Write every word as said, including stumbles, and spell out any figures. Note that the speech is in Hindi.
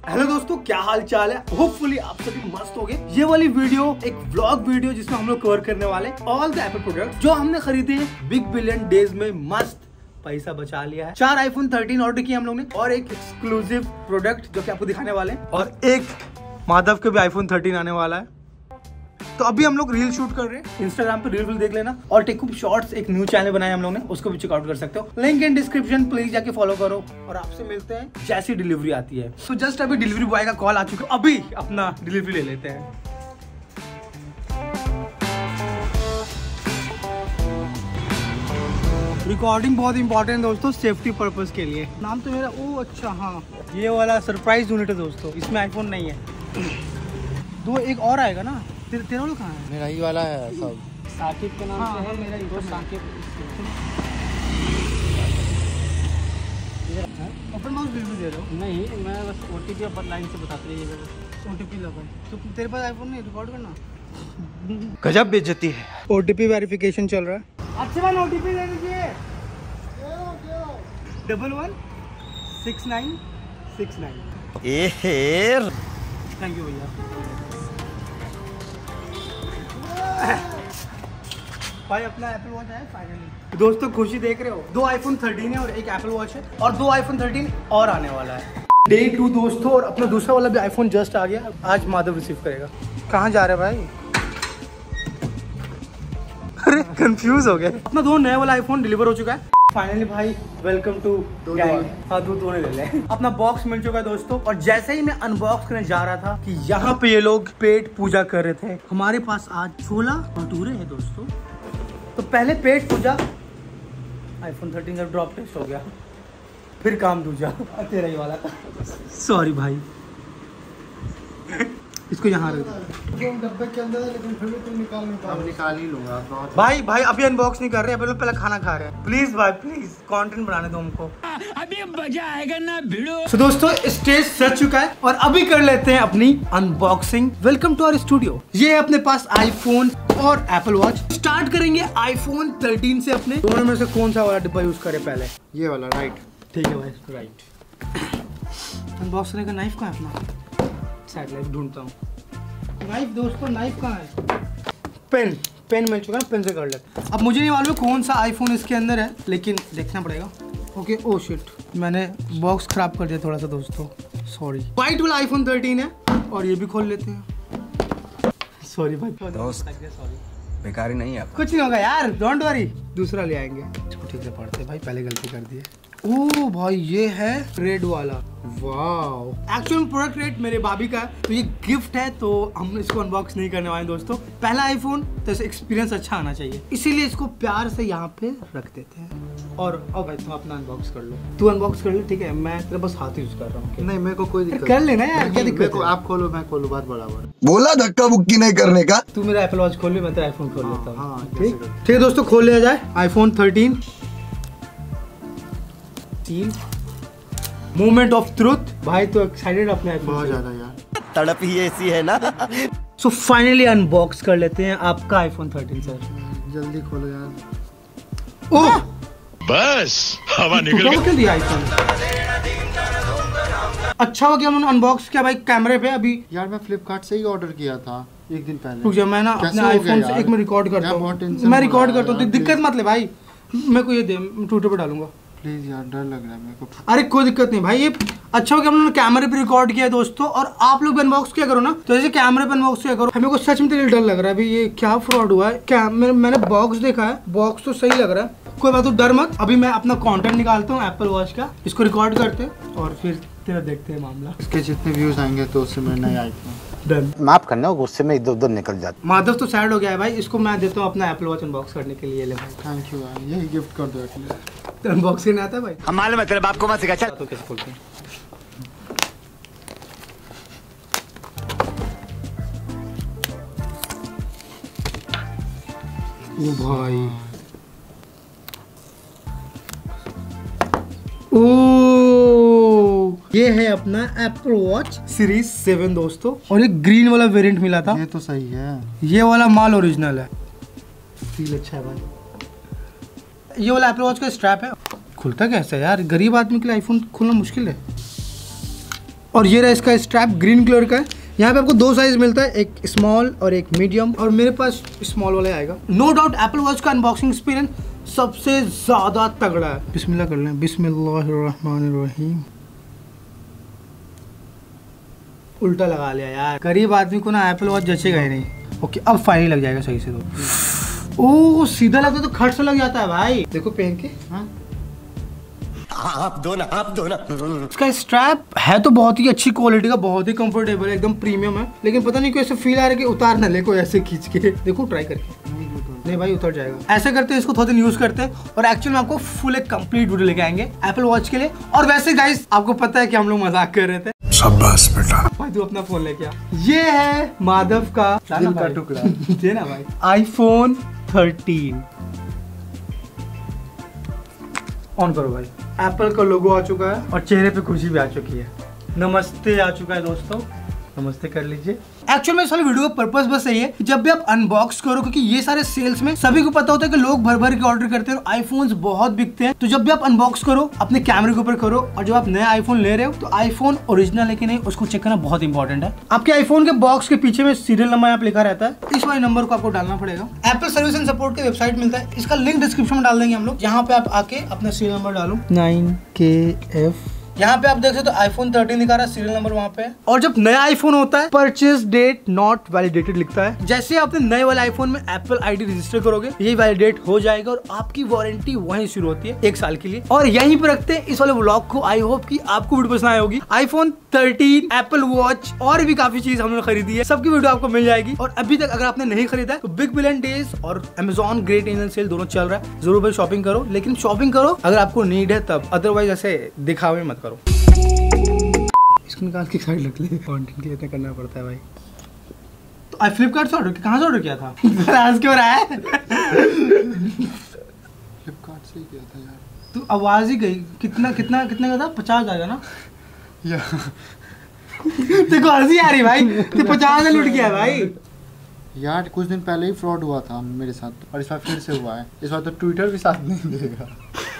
हेलो दोस्तों, क्या हाल चाल है। होपफुली आप सभी मस्त हो गए। ये वाली वीडियो एक व्लॉग वीडियो जिसमें हम लोग कवर करने वाले ऑल द एप्पल प्रोडक्ट जो हमने खरीदे हैं बिग बिलियन डेज में। मस्त पैसा बचा लिया है। चार आईफोन थर्टीन ऑर्डर किए हम लोग ने और एक एक्सक्लूसिव प्रोडक्ट जो कि आपको दिखाने वाले हैं, और एक माधव के भी आईफोन थर्टीन आने वाला है। तो अभी हम लोग रील शूट कर रहे हैं, इंस्टाग्राम पे रील वील देख लेना। और टेकूब शॉर्ट्स एक न्यू चैनल बनाया हम लोग ने, उसको भी चेकआउट कर सकते हो। लिंक इन डिस्क्रिप्शन, प्लीज जाके फॉलो करो। और आपसे मिलते हैं जैसी डिलीवरी आती है। तो जस्ट अभी डिलीवरी बॉय का कॉल आ चुका है, अभी अपना डिलीवरी ले लेते हैं। रिकॉर्डिंग बहुत इंपॉर्टेंट दोस्तों, सेफ्टी पर्पस के लिए। नाम तो मेरा ओ अच्छा हाँ, ये वाला सरप्राइज यूनिट है दोस्तों, इसमें आईफोन नहीं है। दो एक और आएगा ना। तेरा तेरा वाला कहाँ है? मेरा ही वाला है सब। साकिब के नाम से है मेरा ही। साकिब ओपन बॉक्स बिल भी दे रहे हो? नहीं, मैं बस ओटीपी पर लाइन से बताते रहिए। ओटीपी लगा तो तेरे पास आईफोन नहीं, रिकॉर्ड करना। गजब बेइज्जती है। ओटीपी वेरिफिकेशन चल रहा है। अच्छे वाला ओटीपी दे दीजिए। Double one six nine six nine. ए थैंक यू भैया। भाई अपना एप्पल वॉच है फाइनली। दोस्तों खुशी देख रहे हो, दो आईफोन थर्टीन है और एक एप्पल वॉच है, और दो आईफोन थर्टीन और आने वाला है। डे टू दोस्तों, और अपना दूसरा वाला भी आईफोन जस्ट आ गया। आज माधव रिसीव करेगा। कहाँ जा रहे हैं भाई? अरे कंफ्यूज हो गए। अपना दो नया वाला आईफोन डिलीवर हो चुका है फाइनली भाई। Welcome to gang. हाँ दूध दोनों ले लें। अपना बॉक्स मिल चुका है दोस्तों, और जैसे ही मैं अनबॉक्स करने जा रहा था कि यहाँ पे ये लोग पेट पूजा कर रहे थे। हमारे पास आज छोला भटूरे हैं दोस्तों। तो पहले पेट पूजा, आईफोन थर्टीन का ड्रॉप टेस्ट हो गया, फिर काम दूजा तेरा ही वाला था। सॉरी भाई, इसको यहाँ रख दो। डब्बे के अंदर है, लेकिन फिर भी तुम निकाल नहीं पाओगे। अब निकाल ही लूंगा भाई। भाई अभी अनबॉक्स नहीं कर रहे, अभी लोग पहले खाना खा रहे हैं। प्लीज भाई प्लीज, कंटेंट बनाने दो हमको। अभी मजा आएगा ना भिड़ो। तो so, दोस्तों स्टेज सज चुका है और अभी कर लेते हैं अपनी unboxing. Welcome to our studio. ये है अपने पास आईफोन और एप्पल वॉच। स्टार्ट करेंगे आईफोन थर्टीन से। अपने दोनों में से कौन सा वाला डिब्बा यूज करें पहले? ये वाला राइट। ठीक है भाई, राइट। अनबॉक्स करने का नाइफ कहाँ है अपना? साइड लाइट ढूंढता हूँ। नाइफ दोस्तों, नाइफ कहाँ है? पेन पेन मिल चुका है, पेन से कर लेते। अब मुझे नहीं मालूम कौन सा आईफोन इसके अंदर है, लेकिन देखना पड़ेगा। ओके ओ शिट, मैंने बॉक्स खराब कर दिया थोड़ा सा दोस्तों, सॉरी। वाइट वाला आईफोन थर्टीन है, और ये भी खोल लेते हैं। सॉरी भाई दोस्त, सॉरी। बेकारी नहीं है, कुछ नहीं होगा यार, डोंट वरी, दूसरा ले आएंगे। ठीक से पढ़ते भाई, पहले गलती कर दी है। ओ भाई ये है रेड वाला। वाओ, एक्चुअल प्रोडक्ट रेट मेरे भाभी का है, तो ये गिफ्ट है, तो हम इसको अनबॉक्स नहीं करने वाले दोस्तों। पहला आईफोन तो एक्सपीरियंस अच्छा आना चाहिए, इसीलिए इसको प्यार से यहाँ पे रख देते हैं। और अब भाई तुम अपना अनबॉक्स कर लो। तू अनबॉक्स कर ले, ठीक है? मैं तेरा बस हाथ यूज कर रहा हूँ। नहीं मेरे को कोई दिक्कत कर लेना यार, क्या दिक्कत है? आप खोलो मैं खोलू, बात बराबर। बोला धक्का बुक्की नहीं करने का। तू मेरा एप्पल वॉच खोल ले, मैं तेरा आईफोन खोल लेता हूँ। हाँ, ठीक ठीक है दोस्तों, खोल लिया जाए iPhone thirteen. Moment of truth. भाई तो एक्साइटेड अपने आईफोन बहुत से। ज्यादा यार, तड़प ही ऐसी है ना। सो फाइनली अनबॉक्स कर लेते हैं आपका आईफोन थर्टीन सर। जल्दी खोलो यार। ओह बस हवा निकल गई। क्यों दिया आईफोन? अच्छा हो गया मैंने अनबॉक्स किया भाई कैमरे पे। अभी यार मैं फ्लिपकार्ट से ही ऑर्डर किया था एक दिन पहले। रुक जा, मैं ना अपने आईफोन से एक में रिकॉर्ड करता हूँ। मैं रिकॉर्ड करता हूँ, दिक्कत मत ले भाई। मेरे को ये दे, ट्विटर पे डालूंगा। प्लीज यार, डर लग रहा है मेरे को। अरे कोई दिक्कत नहीं भाई, ये अच्छा हो गया हमने कैमरे पे रिकॉर्ड किया है दोस्तों। और आप लोग अनबॉक्स क्या करो ना, तो जैसे कैमरे पे अनबॉक्स क्या करो। हमें को सच में डर लग रहा है अभी, ये क्या फ्रॉड हुआ है क्या? मैं, मैंने बॉक्स देखा है, बॉक्स तो सही लग रहा है। कोई बात, तो डर मत। अभी मैं अपना कंटेंट निकालता हूँ एप्पल वॉच का, इसको रिकॉर्ड करते हैं और फिर तेरा देखते हैं मामला। इसके जितने व्यूज आएंगे तो उससे मैं नया आईफोन। डन। माफ करना, गुस्से में इधर उधर निकल जाता। माधव तो सैड हो गया है भाई, इसको मैं देता हूँ अपना एप्पल वॉच अनबॉक्स करने के लिए। ले भाई थैंक यू यार, यही गिफ्ट कर दो एटलीस्ट। तो अनबॉक्स करने आता है भाई? हम मालूम है तेरे बाप को मत सिखा। चल तो कैसे खोलते हैं? ओ भाई, ओ ये है अपना एप्पल वॉच सीरीज सेवन दोस्तों, और एक ग्रीन वाला वेरिएंट मिला था। ये तो सही है, ये वाला माल ओरिजिनल है, फील अच्छा है भाई। ये वाला एप्पल वॉच का स्ट्रैप है। खुलता कैसे यार? गरीब आदमी के लिए आईफोन खोलना मुश्किल है। और ये रहा इसका स्ट्रैप, ग्रीन कलर का है। यहाँ पे आपको दो साइज मिलता है, एक स्मॉल और एक मीडियम, और मेरे पास स्मॉल वाला आएगा। नो डाउट एप्पल वॉच का अनबॉक्सिंग एक्सपीरियंस सबसे ज्यादा तगड़ा है। बिस्मिल्लाह कर लें, बिस्मिल्लाहिर्रहमानिर्रहीम। उल्टा लगा लिया यार, गरीब आदमी को ना एप्पल वॉच जचेगा ही नहीं। ओके अब फाइनली लग जाएगा सही से। तो ओह सीधा लगता तो खट से लग जाता है भाई। देखो पहन के, हाँ आप दो ना, आप दो ना। इसका स्ट्रैप है तो बहुत ही अच्छी क्वालिटी का, बहुत ही कंफर्टेबल है, एकदम प्रीमियम है। लेकिन पता नहीं क्यों ऐसे फील आ रहा है कि उतार ना ले कोई ऐसे खींच के। देखो ट्राई करके, नहीं भाई उतर जाएगा। ऐसे करते हैं, इसको थोड़ा दिन यूज करते हैं और एक्चुअली में आपको फुल एक कंप्लीट वीडियो लेके आएंगे एप्पल वॉच के लिए। और वैसे गाइस आपको पता है कि हम लोग मजाक कर रहे थे। शाबाश बेटा। भाई तू अपना फोन लेके आ। ये है माधव का दिल का टुकड़ा। दे ना भाई, आईफोन थर्टीन। ऑन करो भाई। एप्पल का लोगो आ चुका है और चेहरे पे खुशी भी आ चुकी है। नमस्ते आ चुका है दोस्तों, नमस्ते कर लीजिए। एक्चुअल में इस वाले वीडियो का पर्पस बस यही है कि जब भी आप अनबॉक्स करो, क्योंकि ये सारे सेल्स में सभी को पता होता है कि लोग भर भर के ऑर्डर करते हैं और आईफोन्स बहुत बिकते हैं। तो जब भी आप अनबॉक्स करो अपने कैमरे के ऊपर करो, और जब आप नया आईफोन ले रहे हो तो आईफोन ओरिजिनल है कि नहीं उसको चेक करना बहुत इंपॉर्टेंट है। आपके आईफोन के बॉक्स के पीछे में सीरियल नंबर यहाँ पे लिखा रहता है, इस वाले नंबर को आपको डालना पड़ेगा। एप्पल सर्विस एंड सपोर्ट की वेबसाइट मिलता है, इसका लिंक डिस्क्रिप्शन में डाल देंगे हम लोग। यहाँ पे आप आके अपना सीरियल नंबर डालो, नाइन के एफ। यहाँ पे आप देख सकते हो आईफोन थर्टीन दिखा रहा है, सीरियल नंबर वहाँ पे। और जब नया आईफोन होता है परचेज डेट नॉट वैलिडेटेड लिखता है। जैसे आपने नए वाले आईफोन में एप्पल आईडी रजिस्टर करोगे ये वैलिडेट हो जाएगा और आपकी वारंटी वहीं शुरू होती है एक साल के लिए। और यहीं पर रखते हैं इस वाले व्लॉग को। आई होप कि आपको वीडियो पसंद आई होगी। आईफोन थर्टीन, एप्पल वॉच और भी काफी चीज हमने खरीदी है, सबकी वीडियो आपको मिल जाएगी। और अभी तक अगर आपने नहीं खरीदा है तो बिग बिलियन डेज और अमेजॉन ग्रेट एंजल सेल दोनों चल रहा है, जरूर भाई शॉपिंग करो। लेकिन शॉपिंग करो अगर आपको नीड है तब, अदरवाइज ऐसे दिखावे मत करो। इसको निकाल के साइड रख ले, कंटेंट के लिए इतना करना पड़ता है भाई। तो आई फ्लिपकार्ट से ऑर्डर, कहाँ से ऑर्डर किया था? आज क्यों रहा है? फ्लिपकार्ट से ही किया था यार। तू आवाज ही गई। कितना कितना कितने का था? पचास आएगा ना? देखो हंसी आ रही भाई, तो पचास में लुट गया भाई। यार कुछ दिन पहले ही फ्रॉड हुआ था मेरे साथ और इस बार फिर से हुआ है। इस बार तो ट्विटर भी साथ नहीं देगा।